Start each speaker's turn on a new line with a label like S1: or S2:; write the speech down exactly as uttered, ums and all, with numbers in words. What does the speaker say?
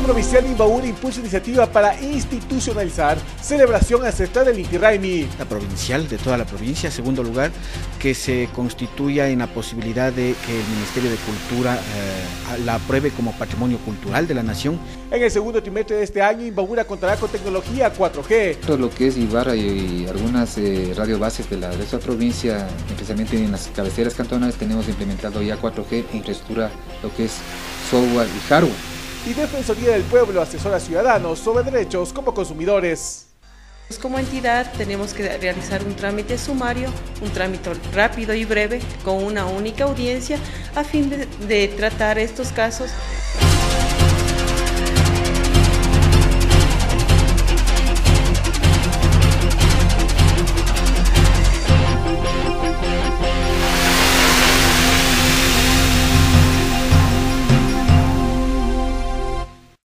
S1: Gobierno Provincial de Imbabura impulsa iniciativa para institucionalizar celebración ancestral del Inti Raymi.
S2: La provincial de toda la provincia, segundo lugar, que se constituya en la posibilidad de que el Ministerio de Cultura eh, la apruebe como patrimonio cultural de la nación.
S1: En el segundo trimestre de este año, Imbabura contará con tecnología cuatro G.
S3: Todo lo que es Ibarra y, y algunas eh, radiobases de la de esta provincia, especialmente en las cabeceras cantonales, tenemos implementado ya cuatro G en infraestructura, lo que es software y hardware.
S1: Y Defensoría del Pueblo asesora a ciudadanos sobre derechos como consumidores.
S4: Como entidad tenemos que realizar un trámite sumario, un trámite rápido y breve con una única audiencia a fin de, de tratar estos casos.